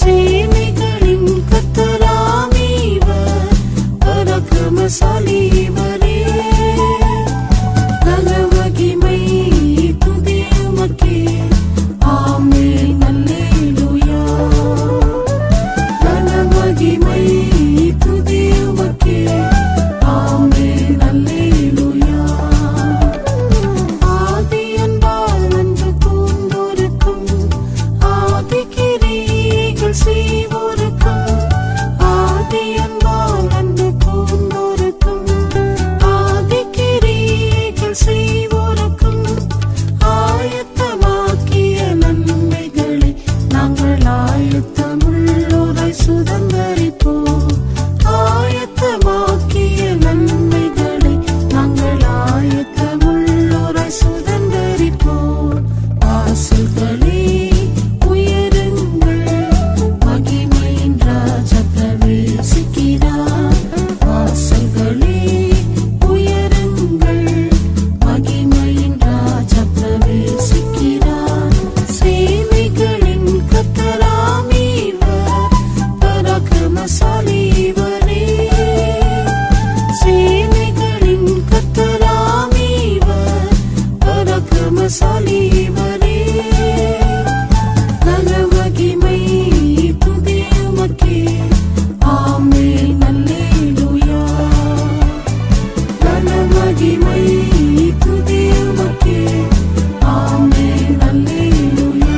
சேனைகளின் கர்த்தராமீவர், பராக்கிரமசாலி இவரே. கனமகிமை துதி உமக்கே, ஆமென் அல்லேலூயா. கனமகிமை துதி உமக்கே, ஆமென் அல்லேலூயா. ஆதி அன்பால் அன்பு கூர்ந்தோருக்கும், ஆதி கிரியைகள் செய்வோருக்கும், ஆதி அன்பால் அன்பு கூர்ந்தோருக்கும், ஆதி கிரியைகள் செய்வோருக்கும், ஆயத்தமாக்கிய நன்மைகளை நாங்கள் ஆயத்தமுள்ளோராய் சுதந்தரிப்போம். ஆயத்தமாக்கிய நன்மைகளை நாங்கள் ஆயத்தமுள்ளோராய் சுதந்தரிப்போம். வாசல்களே உயருங்கள், மகிமையின் ராஜா பிரவேசிக்கிறார். வாசல்களே உயருங்கள், மகிமையின் ராஜா பிரவேசிக்கிறார். சேனைகளின் கர்த்தராமீவர், பராக்கிரமசாலி இவரே. சேனைகளின் கர்த்தராமீவர், பராக்கிரமசாலி இவரே. கனமகிமை துதி உமக்கே, ஆமென் அல்லேலூயா. கனமகிமை துதி உமக்கே, ஆமென் அல்லேலூயா.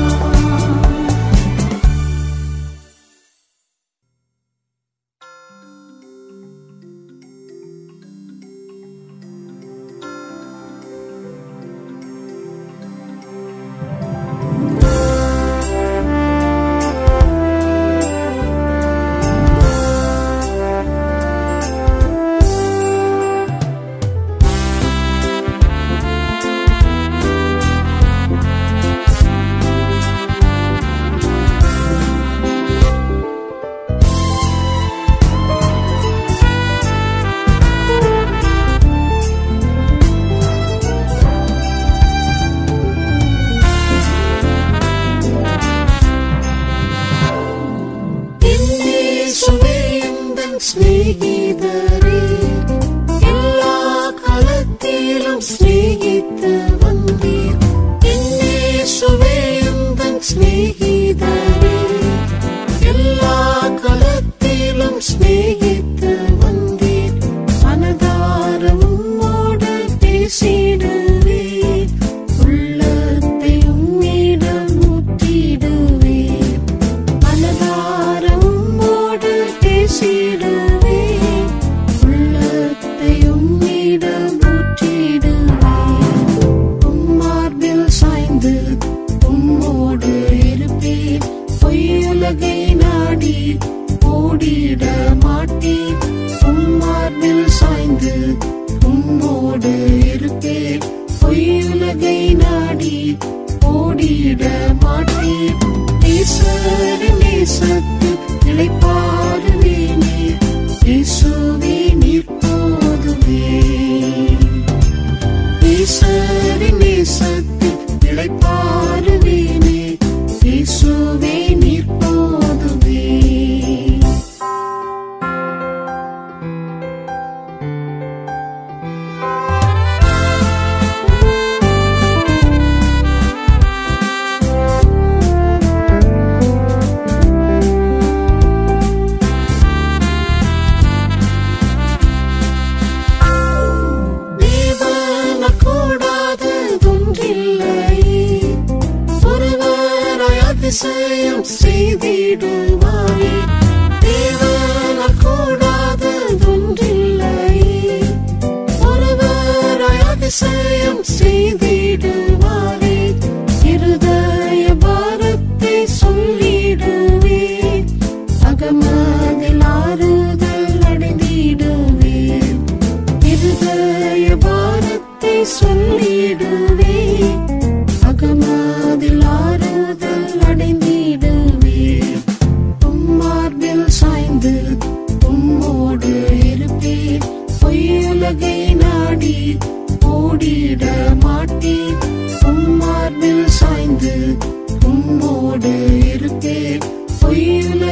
இயேசுவே எந்தன் சிநேகிதரே, எல்லா காலத்திலும் சிநேகித்து வந்தீர். இயேசுவே எந்தன் சிநேகிதரே, எல்லா காலத்திலும் சிநேகித்து வந்தீர். மனதார உம்மோடு பேசிடுவேன், உள்ளத்தை உம்மிடம் ஊற்றிடுவேன். மனதார உம்மோடு பேசிடுவேன், உள்ளத்தை உம்மிடம் ஊற்றிடுவேன். உம்மார்பில் சாய்ந்து உம்மோடு இருப்பேன், பொய்யுலகை நாடி ஓடிட மாட்டேன். உம்மார்பில் சாய்ந்து உம்மோடு இருப்பேன், பொய்யுலகை நாடி ஓடிட மாட்டேன். நேசரின் நேசத்தில் இளைப்பாறுவேனே, இயேசுவே நீர் போதுமே. நேசரின் நேசத்தில் இளைப்பாறுவேனே, இயேசுவே நீர் போதுமே.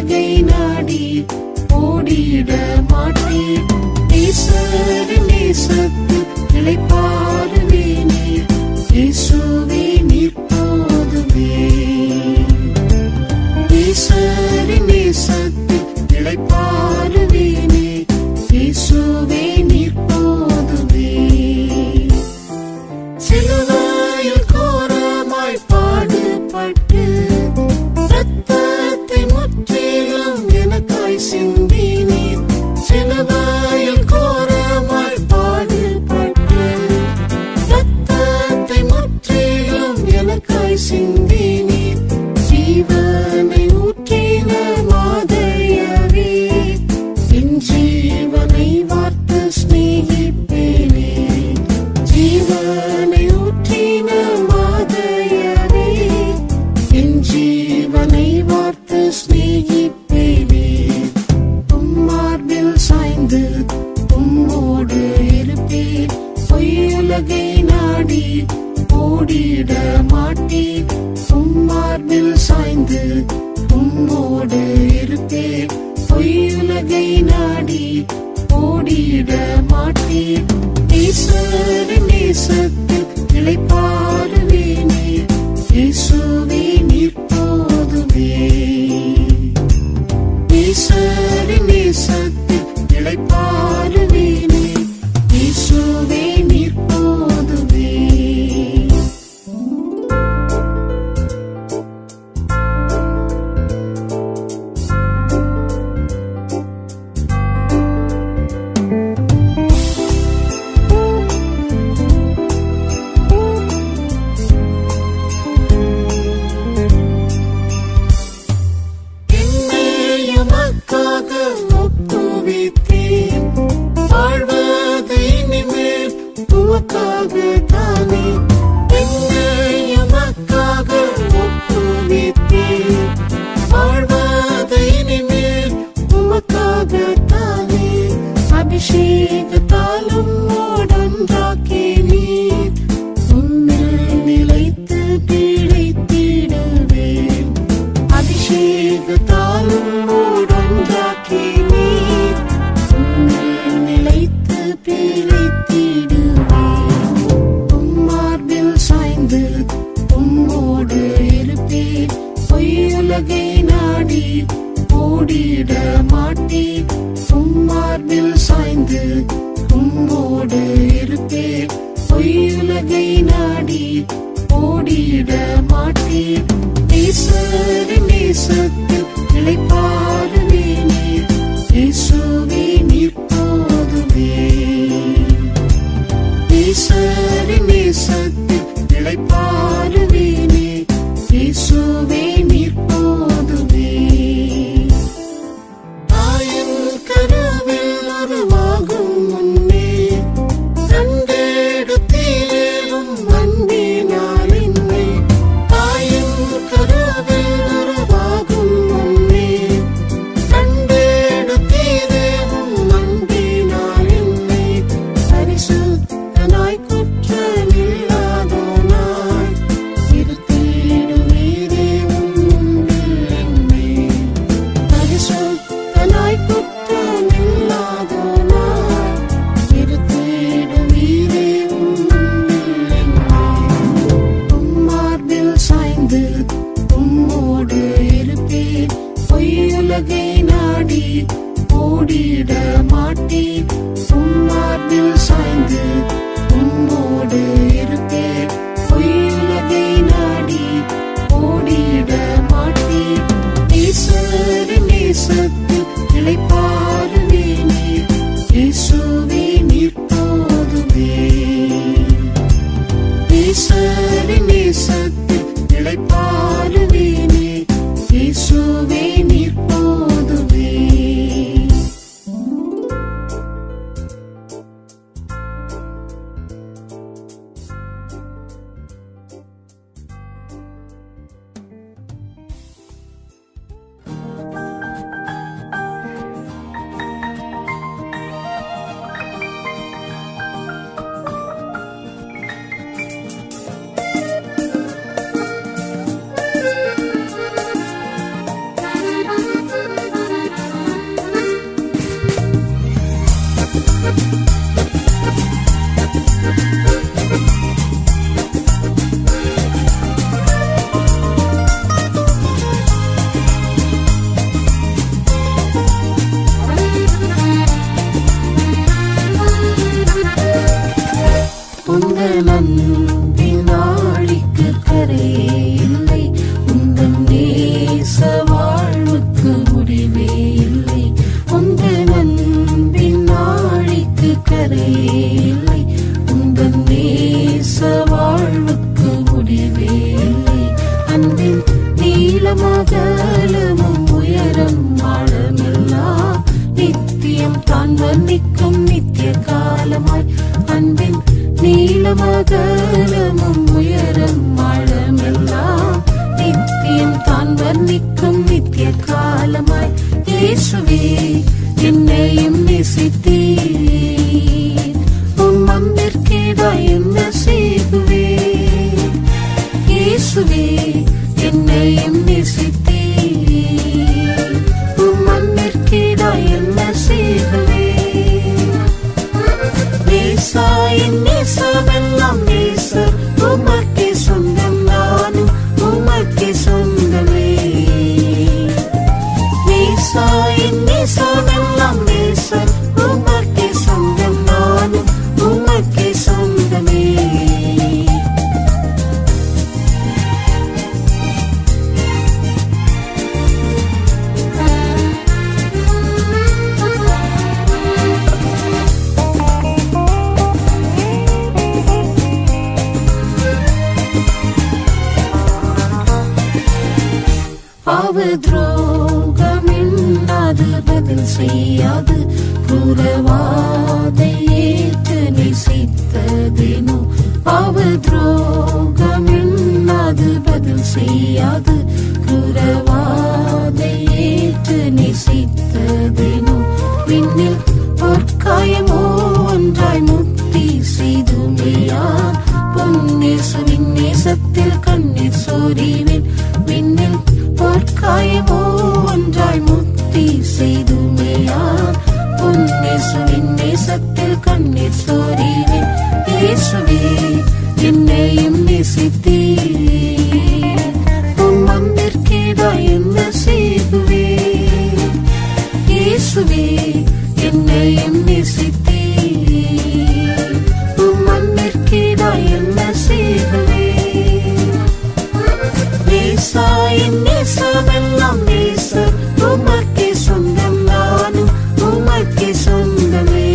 பொய்யுலகை நாடி ஓடிட மாட்டேன். ஈஸ்வரின் நேசத்தில் இளைப்பாறுவேனே, இயேசுவே நீர் போதுமே. ஈஸ்வரின் நேசத்தில் இளைப்பாறுவேனே, இயேசுவே நீர் போதுமே. சிலுவையில் கோரமாய் பாடுபட்டு ரத்தத்தை முற்றிலும் எனக்காய் சிந்தினீர். சிலுவையில் கோரமாய் பாடுபட்டு ரத்தத்தை முற்றிலும் எனக்காய் சிந்தினீர். ஜீவனை ஊற்றின மாதையரே, என் ஜீவனை வார்த்து ஸ்நேகிப்பேனே. ஜீவனை ஊற்றின மாதையரே, என் ஜீவனை வார்த்து ஸ்நேகிப்பேனே. உம்மார்பில் சாய்ந்து உம்மோடு இருப்பேன், பொய்யுலகை நாடி ஓடிட மாட்டேன். உம்மார்பில் சாய்ந்து உம்மோடு இருப்பேன், பொய்யுலகை நாடி ஓடிட மாட்டேன். ஈஸ்வரின் நேசத்தில் இளைப்பாறுவேனே, இயேசுவே நீர் போதுமே. ஈஸ்வரின் நேசத்தில் இளைப்பாறுவேனே, இயேசுவே நீர் போதுமே. அபிஷேகத்தாலும் ஒன்றாக்கி நீர், உன்னில் நிலைத்து பிழைத்திடுவேன். அபிஷேகத்தாலும் ஒன்றாக்கி நீர், உன்னில் நிலைத்து பிழைத்திடுவேன். உம்மார்பில் சாய்ந்து உம்மோடு இருப்பேன், பொய்யுலகை நாடி ஓடிட மாட்டேன். உம்மார்பில் சாய்ந்து உம்மோடு இருப்பேன், பொய்யுலகை நாடி ஓடிட மாட்டேன். ஈஸ்வரின் நேசத்தில் இளைப்பாறுவேனே, இயேசுவே நீர் போதுமே. ஈஸ்வரின் நேசத்தில் இளைப்பாறுவேனே, இயேசுவே நீர் போதுமே. தாயின் கருவில் உருவாகும் முன்னே கண்டெடுத்தீரும் அன்பினால் என்னை. தாயின் கருவில் உருவாகும் முன்னே கண்டெடுத்தீரும் அன்பினால் என்னை. பரிசுத்தனாய் குற்றமில்லாதோனாய் இருத்திடுவீரே உம்முன்பில் என்னை. பரிசுத்தனாய் குற்றமில்லாதோனாய் இருத்திடுவீரே உம்முன்பில் என்னை. உம்மார்பில் சாய்ந்து உம்மோடு இருப்பேன், பொய்யுலகை நாடி ஓடிட மாட்டேன். உம்மார்பில் சாய்ந்து உம்மோடு இருப்பேன், பொய்யுலகை நாடி ஓடிட மாட்டேன். ஈஸ்வரின் நேசத்தில் இளைப்பாறுவேனே, இயேசுவே நீர் போதுமே. ஈஸ்வரின் நேசத்தில் இளைப்பாறுவேனே, இயேசுவே நீர் போதுமே. அகலமும் உயரம் ஆழமெல்லாம் நித்தியம் தான் வர்ணிக்கும் நித்திய காலமாய் இயேசுவே என்னையும் நேசித்தீர். உம் அன்பிற்கேடாய் என்ன செய்குவேன்? இயேசுவே என்னையும் நேசித்தீர். உம் அன்பிற்கேடாய் என்ன செய்குவேன்? நேசாயின் நேசமெல்லாம் நேசர் உமக்கே சொந்தம், நானும் உமக்கே சொந்தமே. நேசாயின் நேசமெல்லாம் நேசர் உமக்கே சொந்தம், நானும் உமக்கே சொந்தமே. துரோகம் எண்ணாது பதில் செய்யாது புறவாதை ஏற்று நேசித்ததேனோ. துரோகம் எண்ணாது பதில் செய்யாது புறவாதை ஏற்று நேசித்ததேனோ. விண்ணில் பொற்காயமோ ஒன்றாய் முத்தி செய்துமையா பொன்னேசுவின் நேசத்தில் கண்ணீர் சோரிவேன். விண்ணில் பொற்காயமோ ஒன்றாய் முத்தி செய்துமையா பொன்னேசுவின் நேசத்தில் கண்ணீர் சோரிவேன். இயேசுவே என்னையும் நேசித்தீர். உம் அன்பிற்கேடாய் என்ன செய்குவேன்? இயேசுவே என்னையும் நேசித்தீர். உம் அன்பிற்கேடாய் என்ன செய்குவேன்? நேசாயின் நேசமெல்லாம் நேசர் உமக்கே சொந்தம், நானும் உமக்கே சொந்தமே.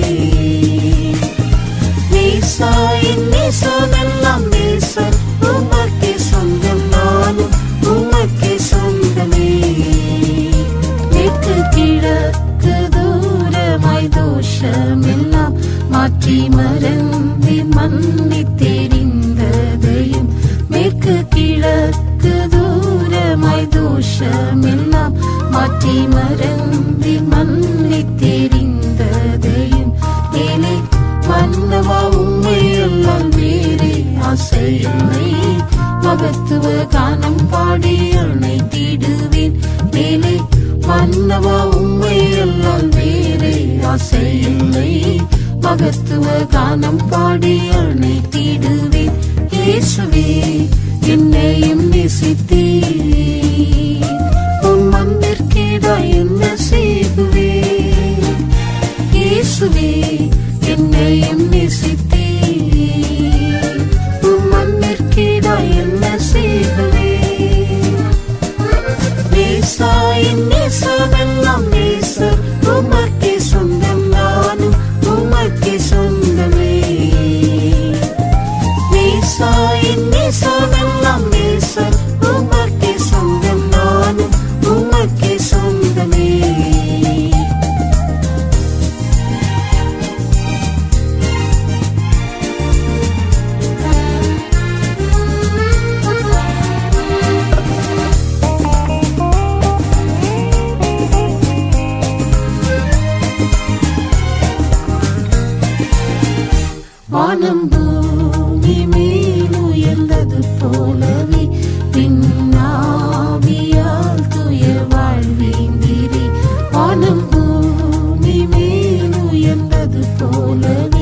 நேசாயின் நேசமெல்லாம் நேசர் உமக்கே சொந்தம், நானும் உமக்கே சொந்தமே. மேற்கு கிழக்கு தூரமாய் தோஷமெல்லாம் மாற்றி மறந்து மன்னி தெரிந்ததையும், மேற்கு கிழக்கு தூரமாய் தோஷமெல்லாம் மாற்றி மறந்து மன்னி தெரிந்ததையும், மேலே மன்னவா உண்மையெல்லாம் வேறே ஆசையில்லை. மகத்துவ கானம் பாடி அணைத்திடுவேன். மேலே மன்னவா உண்மையெல்லாம் வேறே ஆசையில்லை. மகத்துவ கானம் பாடி அணைத்திடுவேன். இயேசுவே என்னையும் நேசித்தீர். உம் அன்பிற்கேடாய் என்ன செய்குவேன்? இயேசுவே என்னையும் நேசித்தீர். உம் அன்பிற்கேடாய் என்ன செய்குவேன்? நேசாயின் நேசமெல்லாம் நேசர் உமக்கே சொந்தம், நானும் உமக்கே சொந்தமே. நேசாயின் நேசமெல்லாம் நேசர் உமக்கே சொந்தம், நானும் உமக்கே சொந்தமே. வானம் பூமி மேலுயர்ந்தது போலவே பின்னாவியால் துய வாழ்வீந்திரே. வானம் பூமி மேலுயர்ந்தது போலவே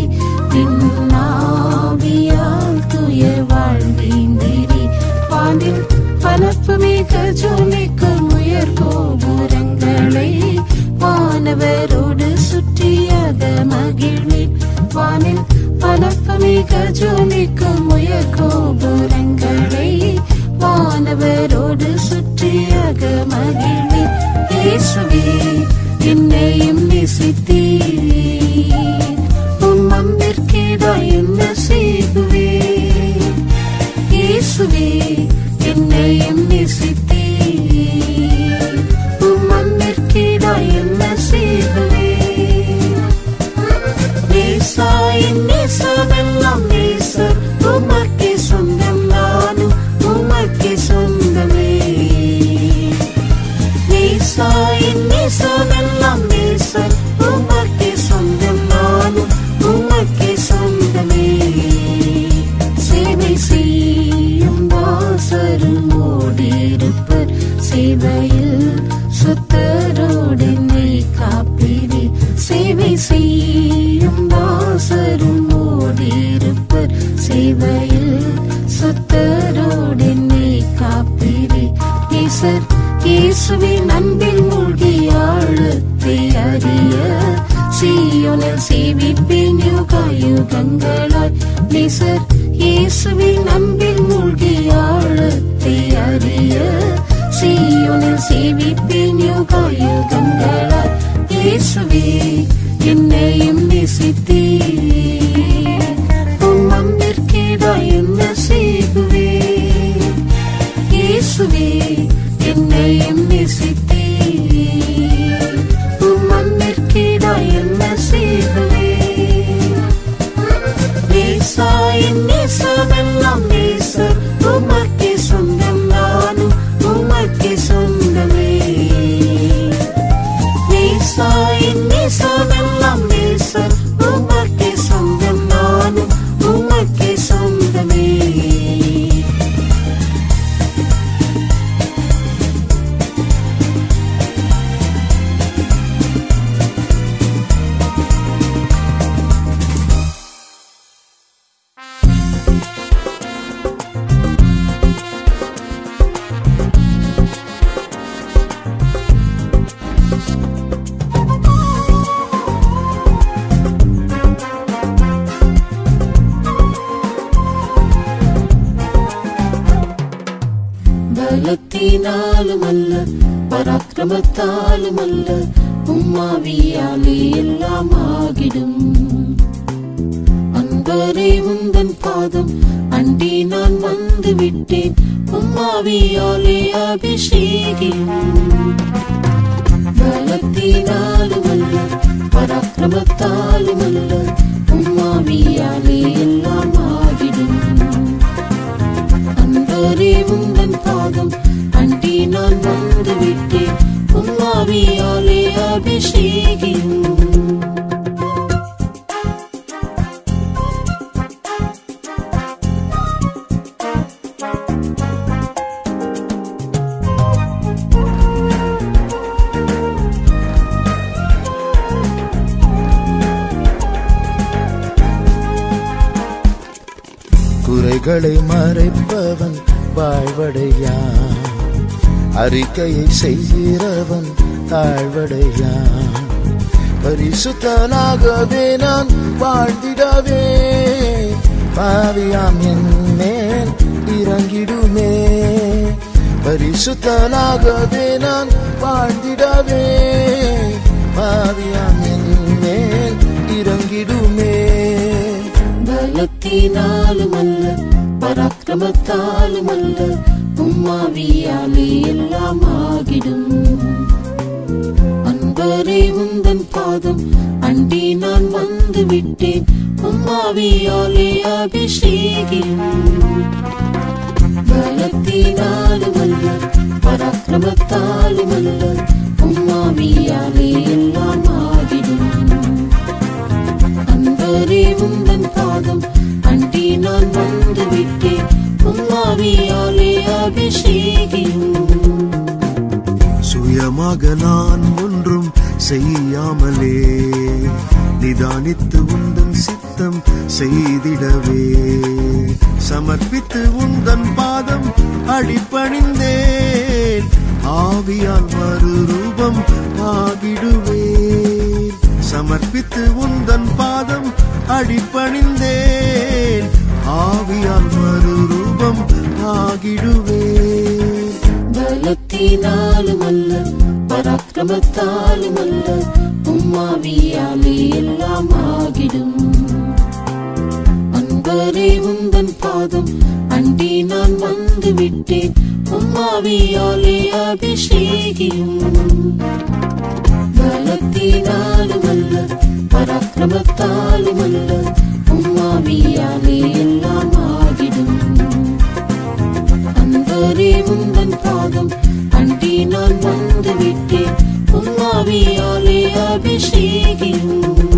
பின்னாவியால் துய வாழ்வீந்திரே. வானில் பலப்பு மிக ஜொலிக்கும் உயர் கோபுரங்களை வானவரோடு சுற்றியத மகிழ்வேன். வானில் பலப்பு மிக ஜொலிக்கும் உயர் கோபுரங்களை வானவரோடு சுற்றியக மகிழ்வேன். இயேசுவே என்னையும் நேசித்தீர். உம் அன்பிற்கேடாய் என்ன செய்குவேன்? இயேசுவே என்னையும் நேசித்தீர். உம் அன்பிற்கேடாய் என்ன செய்குவேன்? நேசாயின் நேசமெல்லாம் நேசர் இயேசுவே என்னையும் நேசித்தீர். உம் அன்பிற்கேதாய் என்ன செய்குவேன்? இயேசுவே என்னையும் நேசித்தீர். உம் அன்பிற்கேதாய் என்ன செய்குவேன்? நேசா என் நேசமெல்லாம் நேசர் உமக்கே சொந்தம், நானும் உமக்கே சொந்தமே. நேசா என் நேசமெல்லாம் நேசர் உமக்கே சொந்தம், நானும் உமக்கே சொந்தமே. பலத்தினாலும் அல்ல, பராக்கிரமத்தாலும் அல்ல, உம்மாவியாலே எல்லாம் ஆகிடும். அன்பரே உந்தன் பாதம் அண்டி நான் வந்து விட்டேன், உம்மாவியாலே அபிஷேகம். பலத்தினாலும் அல்ல, பராக்கிரமத்தாலும் அல்ல, உம்மாவியாலே எல்லாம் ஆகிடும். அன்பரே உந்தன் பாதம் அண்டி நான் வந்து விட்டேன், உம்மாவியாலே அபிஷேகம். குறைகளை மறைப்பவன் வாழ்வடையான், அறிக்கையை செய்கிறவன் தாழ்வடையான். பரிசுத்தனாகவே நான் வாழ்ந்திடவே, பாவியாம் என் மேல் இறங்கிடுமே. பரிசுத்தனாகவே நான் வாழ்ந்திடவே, பாவியாம் என் மேல் இறங்கிடுமே. பலத்தினாலும் அல்ல, பராக்கிரமத்தாலும் அல்ல, உம்மாவியாலே எல்லாம் ஆகிடும். அன்பரே உந்தன் பாதம் அண்டி நான் வந்து விட்டேன், உம்மாவியாலே அபிஷேகம். பலத்தினாலும் அல்ல, பராக்கிரமத்தாலும் அல்ல, உம்மாவியாலே எல்லாம் ஆகிடும். அன்பரே உந்தன் பாதம் அண்டி நான் வந்து விட்டேன், உம்மாவியாலே அபிஷேகம். சுயமாக நான் ஒன்றும் செய்யாமலே நிதானித்து உந்தன் சித்தம் செய்திடவே, சமர்ப்பித்து உந்தன் பாதம் அடிபணிந்தேன், ஆவியால் மறுரூபம் ஆகிடுவேன். சமர்ப்பித்து உந்தன் பாதம் அடிபணிந்தேன், ஆவியால் மறுரூபம் ஆகிடுவேன். பலத்தினாலும் அல்ல, பராக்கிரமத்தாலும் அல்ல, உம்மாவியாலே எல்லாம் ஆகிடும். அன்பரே உந்தன் பாதம் அண்டி நான் வந்து விட்டேன், உம்மாவியாலே அபிஷேகம். பலத்தினாலும் அல்ல, பராக்கிரமத்தாலும் அல்ல, உம்மாவியாலே எல்லாம் ஆகிடும். அன்பரே உந்தன் பாதம் அண்டி நான் வந்து விட்டேன், உம்மாவியாலே அபிஷேகம்.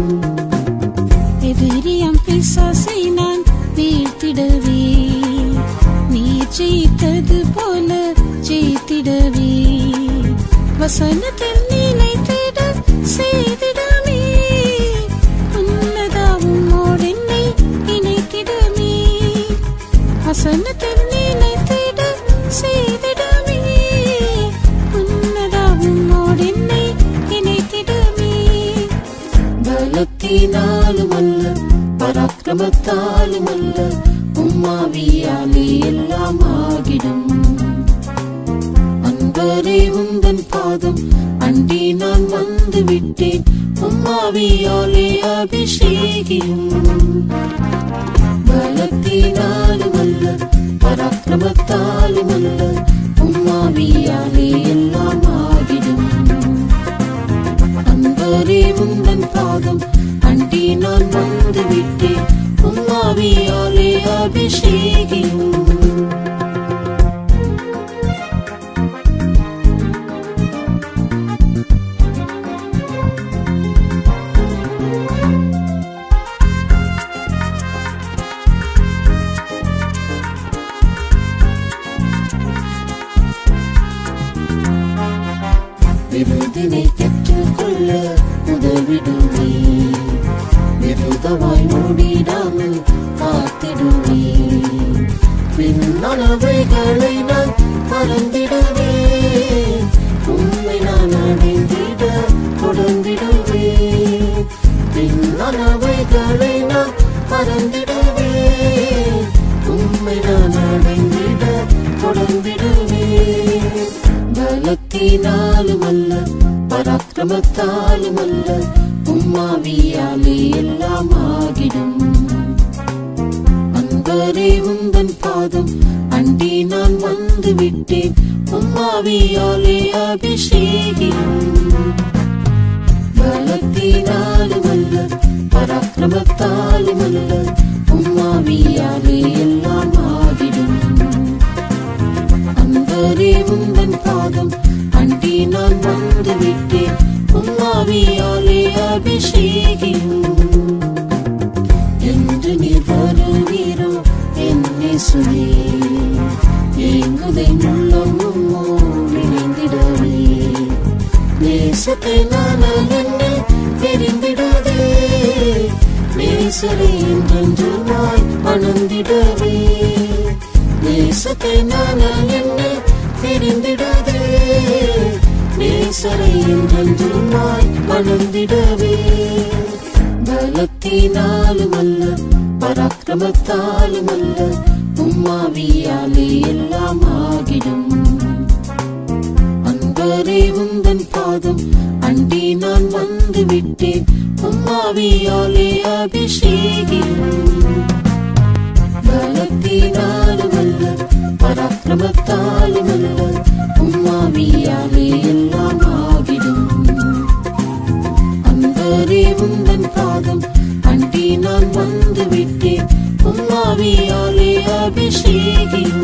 எதிரியாம் பிசாசை நான் வீழ்த்திடவே, நீர் ஜெயித்தது போல ஜெயித்திடவே, வசனத்தில் நிலைத்திட செய்திடமே. உன்னதாவும் என்னை இணைத்திடமே, வசனத்தில் நிலைத்திட செய்திடமே. உன்னதாவும் என்னை இணைத்திடமே. பலத்தினாலும் அல்ல, பராக்கிரமத்தாலும் அல்ல, உம்மாவியாலே எல்லாம் ஆகிடும். அன்பரே உந்தன் பாதம் அண்டி நான் வந்து வந்து விட்டேன் உம்மாவியாலே அபிஷேகியும் பலத்தினாலும் அல்ல பராக்கிரமத்தாலும் அல்ல உம்மாவியாலே எல்லாம் ஆகிடும் அன்பரே உந்தன் பாதம் அண்டி நான் வந்து விட்டேன் உம்மாவியாலே அபிஷேகியும் விருதினை பெற்றுக்கொள்ள உதவிடுவே விருதமாய் ஓடிடாமல் காத்திடுவே பின்னளவைகளை நான் மறந்திடுவே உண்மை நான் அடைந்திட தொடர்ந்திடுவே பின்னளவைகளை நான் மறந்திடுவே உண்மை நான் அடைந்திட தொடர்ந்திடுவே பலத்தினாலும் அல்ல பராக்கிரமத்தாலும் அல்ல உம்மாவியாலே எல்லாம் ஆகிடும் அன்பரே உந்தன் பாதம் அண்டி நான் வந்து விட்டேன் உம்மாவியாலே அபிஷேகியும் பலத்தினாலும் அல்ல பராக்கிரமத்தாலும் அல்ல உம்மாவியாலே எல்லாம் ஆகிடும் அன்பரே உந்தன் பாதம் அண்டி நான் வந்து விட்டேன் உம்மாவியாலே அபிஷேகியும் என்று நீர் வருவீரோ என்னை சுவே ஏங்குதை உள்ளமும் இணைந்திடவே நேசத்தை நான் என்னை தெரிந்திடவே நேசரை என்றென்றுமாய் மணந்திடவே நேசத்தை நான் என்னை தெரிந்திடவே நேசரை என்றென்றுமாய் மணந்திடவே பலத்தினாலும் அல்ல பராக்கிரமத்தாலும் அல்ல உம்மாவியாலே எல்லாம் ஆகிடும் அன்பரே உந்தன் பாதம் அண்டி நான் வந்து விட்டேன் உம்மாவியாலே அபிஷேகியும் பலத்தினாலும் அல்ல பராக்கிரமத்தாலும் அல்ல உம்மாவியாலே எல்லாம் ஆகிடும் அன்பரே உந்தன் பாதம் அண்டி நான் வந்து விட்டேன் உம்மாவியாலே அபிஷேகியும்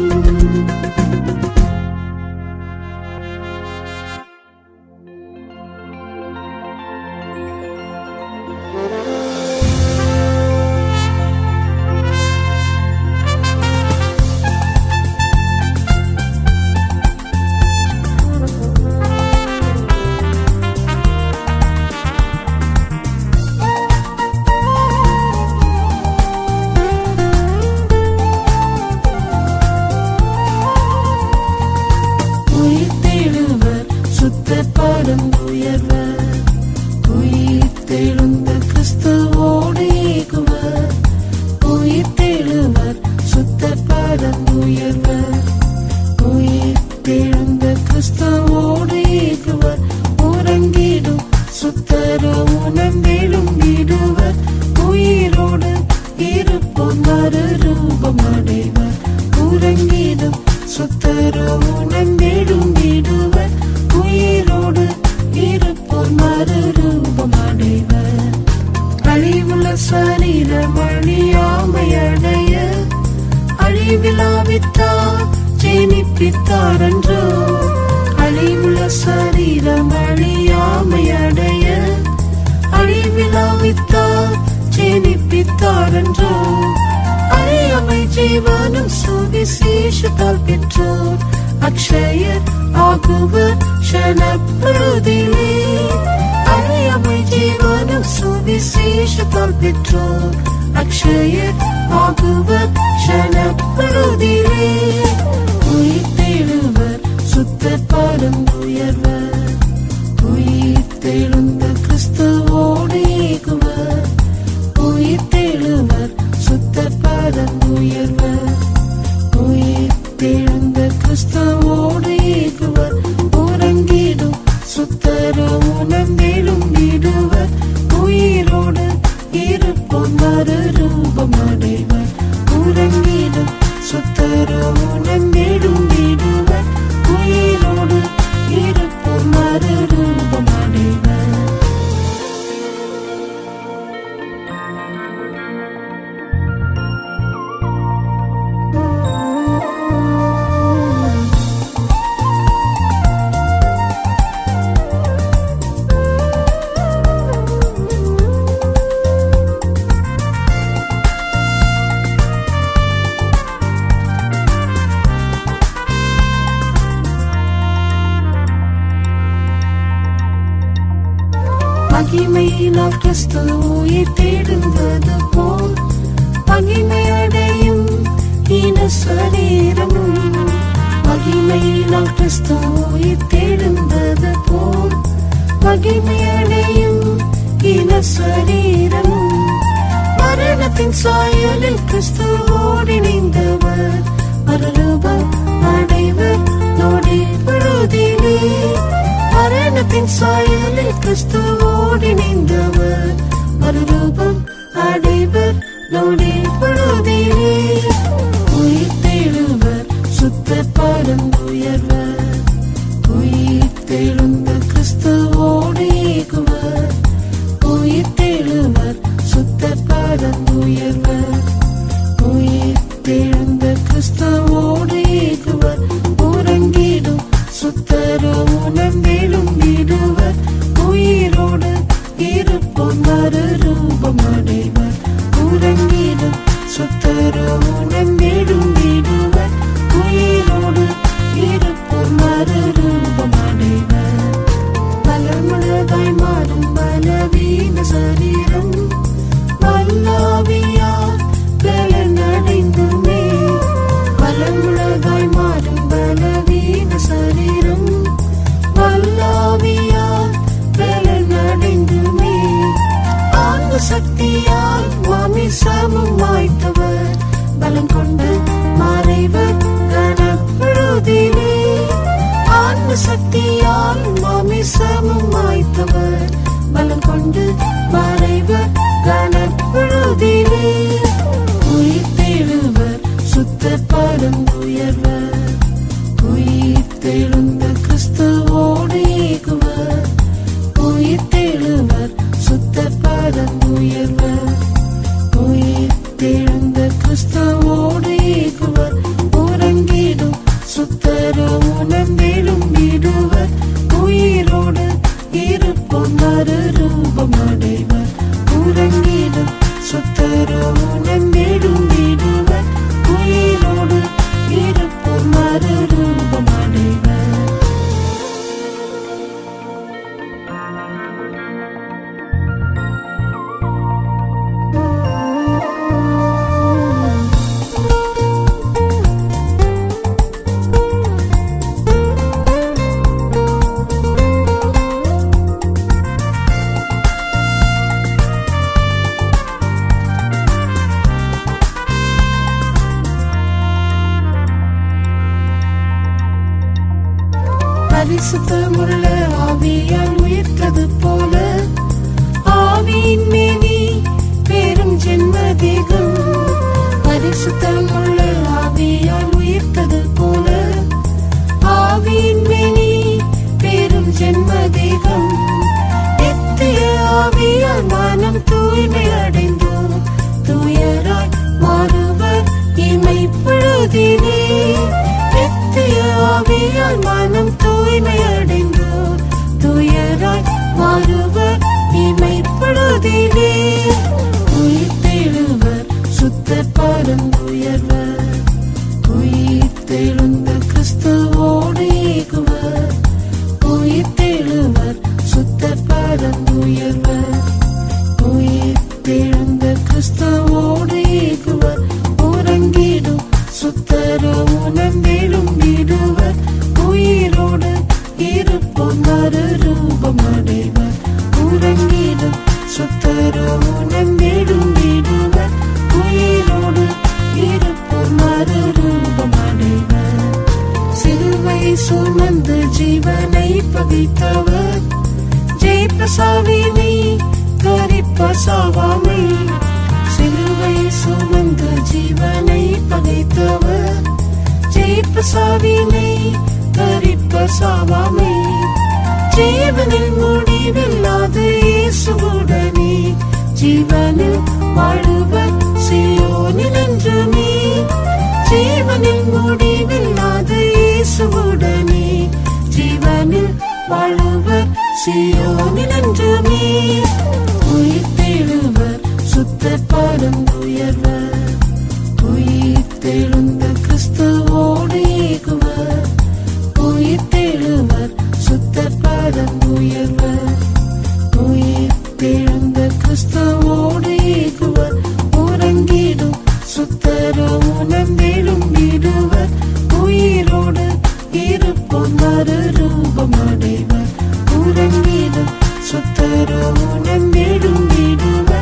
கிறிஸ்துவோடு ஏகுவர் உறங்கிடும் சுத்தரும் உணர்ந்தேலும் விடுவர் உயிரோடு இருப்போம் மறுரூபம் அடைவர் உறங்கிடும் சுத்தரோ உணர்ந்தேலும் விடுவர் உயிரோடு இருப்போம் மறுரூபம் அடைவர். மகிமையினால் கிறிஸ்து உயிர் தேடுவது போல் மகிமையடையும் ஈன சரீரமும் மகிமையினால் கிறிஸ்து உயிர் தேடுவது போல் மகிமையடையும் ஈன சரீரமும் மரணத்தின் சாயலில் கிறிஸ்துவோடு இணைந்தவர் மறுரூபம் அடைவர் நொடி பொழுதிலே மரணத்தின் சாயலில் கிறிஸ்துவோடு இணைந்தவர் மறுரூபம் அடைவர் நொடி பொழுதிலே உயிர் தேடுவர் சுத்த பரந்துயர்வர் உயிர் தெழுந்த கிறிஸ்துவோடு ஏகுவர் உயிர் தேடுவர் சுத்த பரந்துயர்வர் உயிர் தெழுந்த கிறிஸ்துவோடு ஏகுவர் உறங்கிடும் சுத்தரோ உணர்ந்தேலும் விடுவர் உயிரோடு இருப்போம் மறுரூபம் அடைவர் உறங்கிடும் சுத்தரோ உணர்ந்தேலும் விடுவர் உயிரோடு இருப்போம் மறுரூபம் அடைவர். பலமுள்ளதாய் மாறும் பலவீன சரீரம் வல்லாவியால் பலனடைந்துமே பலமுள்ளதாய் மாறும் பலவீன சரீரம் வல்லாவியால் பலனடைந்துமே ஆன்ம சக்தியால் மாமிசமும் வாய்த்தவர் பலம் கொண்டு மறைவர் கனப்பொழுதிலே ஆன்ம சக்தியால் மாமிசமும் வாய்த்தவர் பலம் கொண்டு மறைவர் கனப்பொழுதிலே உயிர் தேடுவர் சுத்த பரந்துயர்வர் உயிர் தெழுந்த கிறிஸ்துவோடு ஏகுவர் உயிர் தேடுவர் சுத்த பரந்துயர்வர் உயிர் தெழுந்த கிறிஸ்துவோடு ஏகுவர் உறங்கிடும் சுத்தரோ உணர்ந்தேலும் விடுவர் உயிரோடு இருப்போம் மறுரூபம் அடைவர் உறங்கிடும் சுத்தரோ உணர்ந்தேலும் விடுவர் உயிரோடு இருப்போம் மறுரூபம் அடைவர். பரிசுத்தமுள்ள ஆவியால் உயிர்த்தது போல ஆவியின் மேனி பெரும் ஜென்ம தேகம் பரிசுத்தமுள்ள ஆவியால் உயிர்த்தது போல ஆவியின் மேனி பெரும் ஜென்ம தேகம் நித்திய ஆவியால் மனம் தூய்மை அடைந்தோம் தூயராய் மாறுவர் இமைப்பொழுதிலே நித்திய ஆவியால் மனம் தூய்மை அடைந்தோர் தூயராய் மாறுவர் இமைப்பொழுதிலே உயிர் தேடுவர் சுத்த பரந்துயர்வர் உயிர் தெழுந்த கிறிஸ்துவோடு ஏகுவர் உயிர் தேடுவர் சுத்த பரந்துயர்வர் உயிர் தெழுந்த கிறிஸ்துவோடு ஏகுவர் உறங்கிடும் சுத்தரோ உணர்ந்தேலும் விடுவர் உயிரோடு இருப்போம் மறுரூபம் அடைவர் உறங்கிடும் சுத்தரோ உணர்ந்தேலும் விடுவர் உயிரோடு இருப்போம் மறுரூபம் அடைவர். சிலுவை சுமந்து ஜீவனை பகைத்தவர் ஜெயிப்பசாவினை தரிப்பசாவாமை சிலுவை சுமந்த ஜீவனை பகைத்தவர் ஜெயிப்பசாவினை தரிப்பசாவாமை ஜீவனில் முடிவில்லாத இயேசுவுடனே ஜீவனில் வாழுவர் சீயோனில் என்றுமே ஜீவனில் முடிவில்லாத இயேசுவுடனே ஜீவனில் வாழுவர் சீயோனில் என்றுமே உயிர்த்தெழுவர் சுத்தர் பரந்துயர்வர் உயிர்த்தெழுந்த கிறிஸ்துவோடு ஏகுவர் உயிர்த்தெழுவர் சுத்தர் பரந்துயர்வர் உயிர்த்தெழுந்த கிறிஸ்துவோடு ஏகுவர் உறங்கிடும் சுத்தரோ உணர்ந்தெழும் விடுவர் உயிரோடு இருப்போர் மறுரூபம் அடைவர் உறங்கிடும் சுத்தரோ உணர்ந்தெழும் விடுவர்